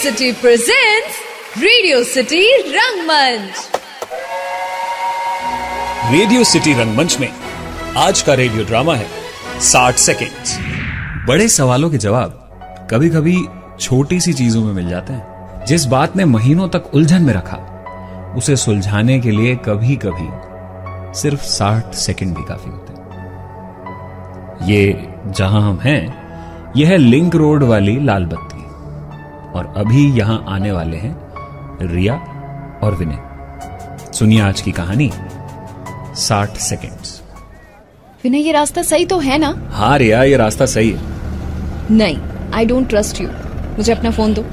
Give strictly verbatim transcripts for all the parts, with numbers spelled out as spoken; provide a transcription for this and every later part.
City presents Radio City Rangmanch. Radio city Rangmanch में आज का रेडियो ड्रामा है साठ सेकंड्स। बड़े सवालों के जवाब कभी कभी छोटी सी चीजों में मिल जाते हैं। जिस बात ने महीनों तक उलझन में रखा, उसे सुलझाने के लिए कभी कभी सिर्फ साठ सेकंड भी काफी होते हैं। ये जहां हम हैं, यह है लिंक रोड वाली लाल बत्ती, और अभी यहां आने वाले हैं रिया और विनय। सुनिए आज की कहानी साठ सेकंड्स। विनय, ये रास्ता सही तो है ना? हाँ रिया, ये रास्ता सही है। नहीं, आई डोंट ट्रस्ट यू। मुझे अपना फोन दो।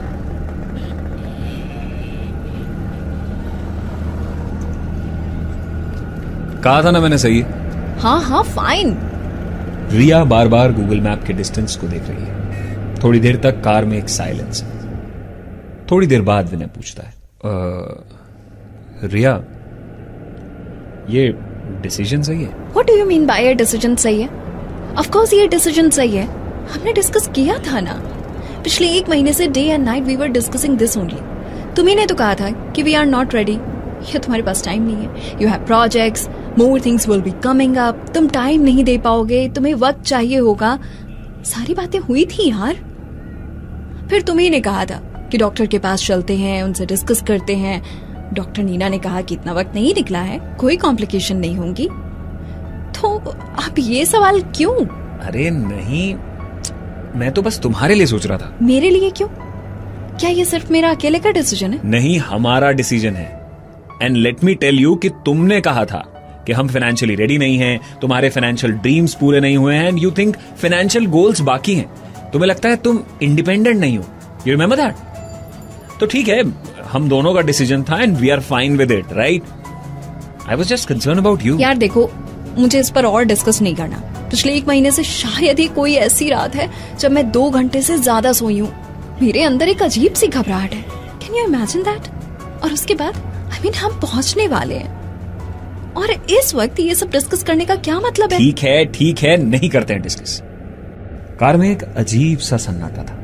कहा था ना मैंने सही है। हाँ हाँ फाइन। रिया बार बार गूगल मैप के डिस्टेंस को देख रही है। थोड़ी देर तक कार में एक साइलेंस है। थोड़ी देर बाद विनय पूछता है, रिया, ये डिसीजन सही है? What do you mean by ये डिसीजन सही है? Of course ये डिसीजन सही है। हमने डिस्कस किया था ना पिछले एक महीने से। Day and night we were discussing this only. तुम्ही ने तो कहा था कि वी आर नॉट रेडी, या तुम्हारे पास टाइम नहीं है। You have projects, more things will be coming up, तुम टाइम नहीं दे पाओगे, तुम्हें वक्त चाहिए होगा। सारी बातें हुई थी यार। फिर तुम्ही ने कहा था कि डॉक्टर के पास चलते हैं, उनसे डिस्कस करते हैं। डॉक्टर नीना ने कहा कि इतना वक्त नहीं निकला है, कोई कॉम्प्लिकेशन नहीं होंगी। तो अब ये सवाल क्यों? अरे नहीं, मैं तो बस तुम्हारे लिए सोच रहा था। मेरे लिए क्यों? क्या ये सिर्फ मेरा अकेले का डिसीजन है? नहीं, हमारा डिसीजन है। And let me tell you कि तुमने कहा था कि हम फाइनेंशियली रेडी नहीं हैं, तुम्हारे फाइनेंशियल ड्रीम्स पूरे नहीं हुए हैं, and you think financial goals बाकी हैं। तुम्हें लगता है तुम इंडिपेंडेंट नहीं हो। You remember that? तो ठीक है, हम दोनों का डिसीजन था and we are fine with it, right? I was just concern about you. यार देखो, मुझे इस पर और डिस्कस नहीं करना। पिछले एक महीने से शायद ही कोई ऐसी रात है जब मैं दो घंटे से ज्यादा सोई हूँ। मेरे अंदर एक अजीब सी घबराहट है। Can you imagine that? और उसके बाद आई मीन हम पहुंचने वाले हैं, और इस वक्त ये सब डिस्कस करने का क्या मतलब है? ठीक है ठीक है, नहीं करते हैं डिस्कस। कार में एक अजीब सा सन्नाटा था।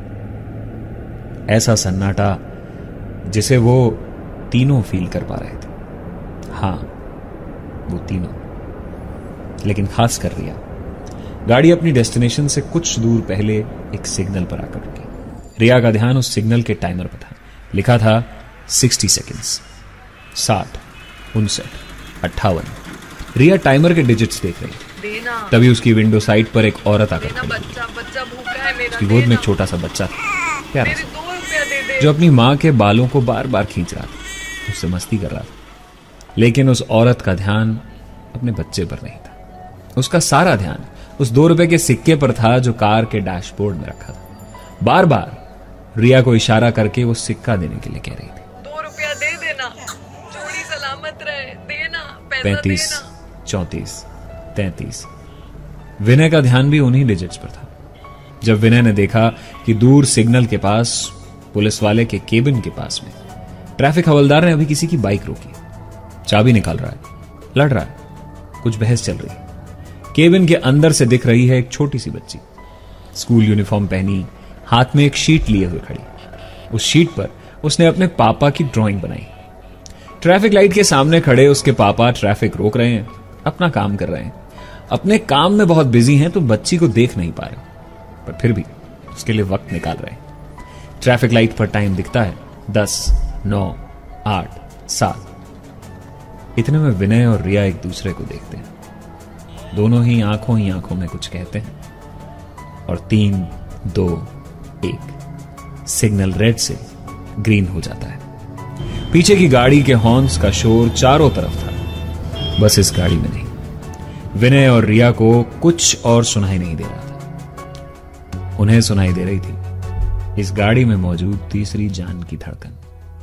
ऐसा सन्नाटा जिसे वो तीनों फील कर पा रहे थे। हाँ, वो तीनों, लेकिन खास कर रिया। गाड़ी अपनी डेस्टिनेशन से कुछ दूर पहले एक सिग्नल पर आकर रुकी। रिया का ध्यान उस सिग्नल के टाइमर पर था। लिखा था साठ सेकेंड्स। साठ, उनसठ, अट्ठावन। रिया टाइमर के डिजिट्स देख रही। तभी उसकी विंडो साइड पर एक औरत आकर खड़ी। उसकी गोद में एक छोटा सा बच्चा था, प्यारा सा, जो अपनी माँ के बालों को बार बार खींच रहा था, उससे मस्ती कर रहा था। लेकिन उस औरत का ध्यान अपने बच्चे पर नहीं था। उसका सारा ध्यान उस दो रुपए के सिक्के पर था जो कार के डैशबोर्ड में रखा था। बार बार रिया को इशारा करके वो सिक्का देने के लिए कह रही थी। दो रुपया दे देना, जोड़ी सलामत रहे, देना, पैसा पैंतीस, देना। चौंतीस, तैंतीस। विनय का ध्यान भी उन्हीं डिजिट्स पर था। जब विनय ने देखा कि दूर सिग्नल के पास, पुलिस वाले के केबिन के पास में, ट्रैफिक हवलदार ने अभी किसी की बाइक रोकी, चाबी निकाल रहा है, लड़ रहा है, कुछ बहस चल रही है। केबिन के अंदर से दिख रही है एक छोटी सी बच्ची, स्कूल यूनिफॉर्म पहनी, हाथ में एक शीट लिए हुए खड़ी। उस शीट पर उसने अपने पापा की ड्राइंग बनाई। ट्रैफिक लाइट के सामने खड़े उसके पापा ट्रैफिक रोक रहे हैं, अपना काम कर रहे हैं, अपने काम में बहुत बिजी हैं, तो बच्ची को देख नहीं पा रहे, पर फिर भी उसके लिए वक्त निकाल रहे हैं। ट्रैफिक लाइट पर टाइम दिखता है दस, नौ, आठ, सात। इतने में विनय और रिया एक दूसरे को देखते हैं। दोनों ही आंखों ही आंखों में कुछ कहते हैं, और तीन, दो, एक, सिग्नल रेड से ग्रीन हो जाता है। पीछे की गाड़ी के हॉर्न्स का शोर चारों तरफ था, बस इस गाड़ी में नहीं। विनय और रिया को कुछ और सुनाई नहीं दे रहा था। उन्हें सुनाई दे रही थी इस गाड़ी में मौजूद तीसरी जान की धड़कन।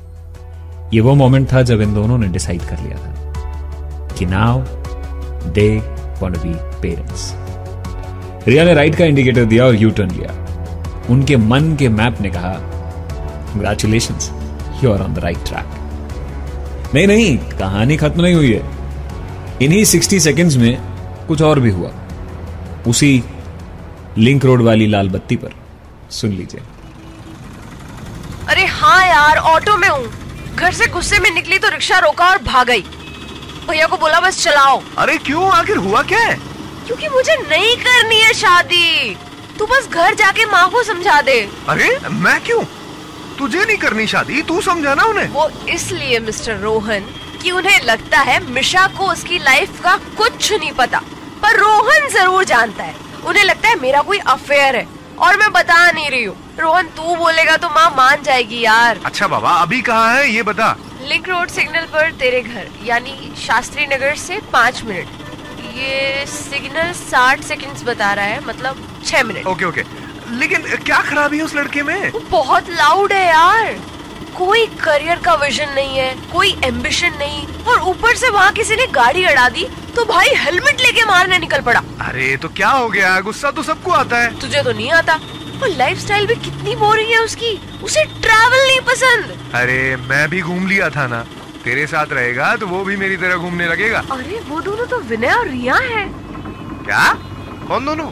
ये वो मोमेंट था जब इन दोनों ने डिसाइड कर लिया था कि now they want to be parents. Riya ने राइट का इंडिकेटर दिया और यू टर्न लिया। उनके मन के मैप ने कहा, congratulations, you are on the right track. नहीं नहीं, कहानी खत्म नहीं हुई है। इन्हीं साठ सेकंड्स में कुछ और भी हुआ, उसी लिंक रोड वाली लाल बत्ती पर। सुन लीजिए। अरे हाँ यार, ऑटो में हूँ। घर से गुस्से में निकली तो रिक्शा रोका और भाग गई। भैया को बोला बस चलाओ। अरे क्यों, आखिर हुआ क्या है? क्योंकि मुझे नहीं करनी है शादी। तू बस घर जाके माँ को समझा दे। अरे मैं क्यों? तुझे नहीं करनी शादी, तू समझाना उन्हें। वो इसलिए मिस्टर रोहन कि उन्हें लगता है मिशा को उसकी लाइफ का कुछ नहीं पता, पर रोहन जरूर जानता है। उन्हें लगता है मेरा कोई अफेयर है और मैं बता नहीं रही हूँ। रोहन तू बोलेगा तो माँ मान जाएगी यार। अच्छा बाबा, अभी कहाँ है ये बता। लिंक रोड सिग्नल पर तेरे घर, यानी शास्त्री नगर से पाँच मिनट। ये सिग्नल साठ सेकंड्स बता रहा है, मतलब छह मिनट। ओके ओके, लेकिन क्या खराबी है उस लड़के में? वो बहुत लाउड है यार। कोई करियर का विजन नहीं है, कोई एम्बिशन नहीं, और ऊपर से वहाँ किसी ने गाड़ी अड़ा दी तो भाई हेलमेट लेके मारने निकल पड़ा। अरे तो क्या हो गया, गुस्सा तो सबको आता है। तुझे तो नहीं आता। और लाइफस्टाइल भी कितनी बोरिंग है उसकी, उसे ट्रैवल नहीं पसंद। अरे मैं भी घूम लिया था ना, तेरे साथ रहेगा तो वो भी मेरी तरह घूमने लगेगा। अरे वो दोनों तो विनय और रिया हैं। क्या? कौन दोनों?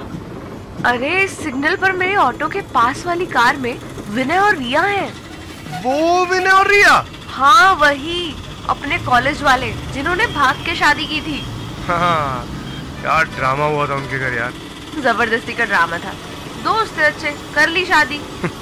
अरे सिग्नल पर मेरे ऑटो के पास वाली कार में विनय और रिया हैं। वो विनय और रिया? हाँ वही, अपने कॉलेज वाले जिन्होंने भाग के शादी की थी। हाँ, क्या ड्रामा हुआ था उनके घर यार। जबरदस्ती का ड्रामा था। दोस्त थे अच्छे, कर ली शादी।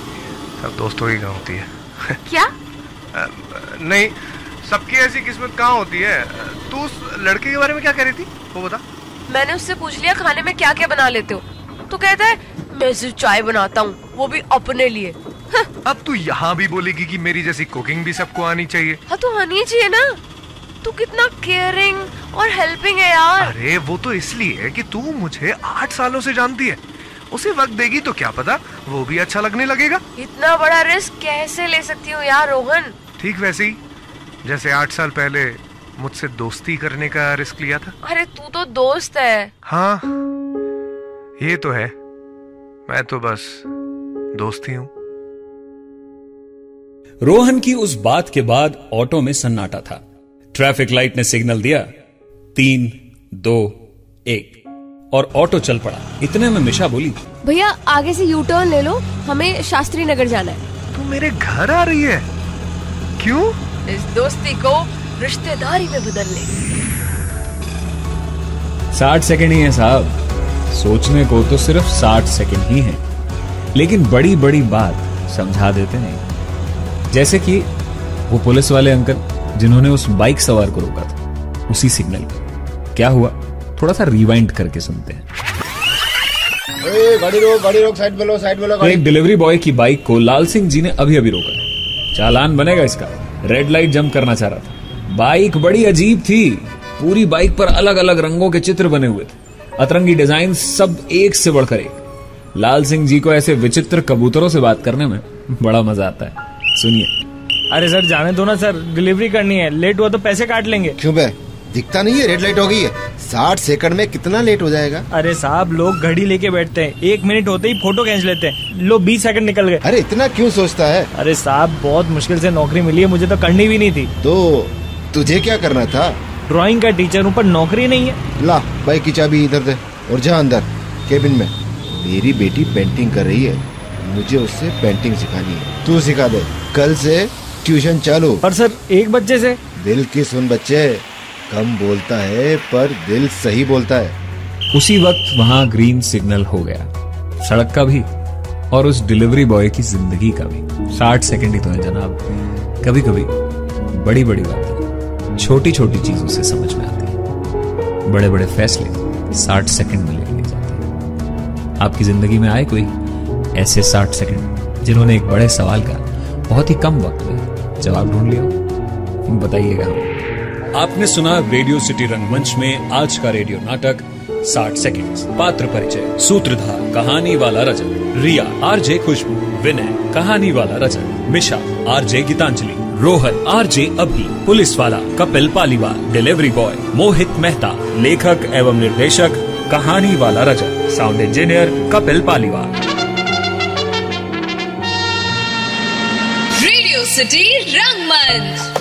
सब दोस्तों की कहाँ होती है। क्या? आ, नहीं, सबकी ऐसी किस्मत कहाँ होती है। तू उस लड़के के बारे में क्या कह रही थी, वो बता। मैंने उससे पूछ लिया खाने में क्या क्या बना लेते हो, तो कहता है मैं सिर्फ चाय बनाता हूँ, वो भी अपने लिए। अब तू यहाँ भी बोलेगी कि मेरी जैसी कुकिंग भी सबको आनी चाहिए। हाँ तो आनी चाहिए ना। तू कितना केयरिंग और हेल्पिंग है यार। अरे वो तो इसलिए है कि तू मुझे आठ सालों से जानती है। उसे वक्त देगी तो क्या पता वो भी अच्छा लगने लगेगा। इतना बड़ा रिस्क कैसे ले सकती हूँ यार रोहन? ठीक वैसे ही जैसे आठ साल पहले मुझसे दोस्ती करने का रिस्क लिया था। अरे तू तो दोस्त है। हाँ ये तो है, मैं तो बस दोस्त ही हूँ। रोहन की उस बात के बाद ऑटो में सन्नाटा था। ट्रैफिक लाइट ने सिग्नल दिया, तीन दो एक, और ऑटो चल पड़ा। इतने में मिशा बोली, भैया आगे से यू टर्न ले लो, हमें शास्त्री नगर जाना है। तू मेरे घर आ रही है? क्यों? इस दोस्ती को रिश्तेदारी में बदल ले। साठ सेकंड ही है साहब, सोचने को तो सिर्फ साठ सेकंड ही है, लेकिन बड़ी बड़ी बात समझा देते हैं। जैसे कि वो पुलिस वाले अंकल जिन्होंने उस बाइक सवार को रोका था, उसी सिग्नल पर क्या हुआ थोड़ा सा रिवाइंड करके सुनते हैं। ए, गाड़ी रोक, गाड़ी रोक, साइड में लो, साइड में लो गाड़ी। एक डिलीवरी बॉय की बाइक को लाल सिंह जी ने अभी अभी रोका। चालान बनेगा इसका। रेड लाइट जंप करना चाह रहा था। बाइक बड़ी अजीब थी, पूरी बाइक पर अलग अलग रंगों के चित्र बने हुए थे, अतरंगी डिजाइन, सब एक से बढ़कर एक। लाल सिंह जी को ऐसे विचित्र कबूतरों से बात करने में बड़ा मजा आता है। सुनिए। अरे सर जाने दो ना सर, डिलीवरी करनी है, लेट हुआ तो पैसे काट लेंगे। क्यों बे, दिखता नहीं है रेड लाइट हो गई है? साठ सेकंड में कितना लेट हो जाएगा? अरे साहब लोग घड़ी लेके बैठते हैं, एक मिनट होते ही फोटो खींच लेते हैं। लो बीस सेकंड निकल गए। अरे इतना क्यों सोचता है? अरे साहब बहुत मुश्किल से नौकरी मिली है, मुझे तो करनी भी नहीं थी। तो तुझे क्या करना था? ड्राइंग का टीचर हूँ पर नौकरी नहीं है। ला बाइक की चाबी इधर दे और जा अंदर केबिन में। मेरी बेटी पेंटिंग कर रही है, मुझे उससे पेंटिंग सिखानी है। तू सिखा दे, कल से ट्यूशन चालू। पर सर एक बच्चे से? दिल की सुन बच्चे, कम बोलता है पर दिल सही बोलता है। उसी वक्त वहां ग्रीन सिग्नल हो गया, सड़क का भी और उस डिलीवरी बॉय की जिंदगी का भी। साठ सेकंड ही तो है जनाब। कभी कभी बड़ी बड़ी बातें छोटी छोटी चीजों से समझ में आती है, बड़े बड़े फैसले साठ सेकंड में ले लिए जाते हैं। आपकी जिंदगी में आए कोई ऐसे साठ सेकंड जिन्होंने एक बड़े सवाल का बहुत ही कम वक्त में जवाब ढूंढ लिया, बताइएगा। आपने सुना रेडियो सिटी रंगमंच में आज का रेडियो नाटक साठ सेकंड्स। पात्र परिचय: सूत्रधार कहानी वाला रजत, रिया आरजे खुशबू, विनय कहानी वाला Rajat, Misha RJ Geetanjali, Rohan RJ Abhi, police वाला कपिल पालीवाल, डिलीवरी बॉय मोहित मेहता, लेखक एवं निर्देशक कहानी वाला Rajat, sound engineer Kapil Paliwal. Radio city रंगमंच।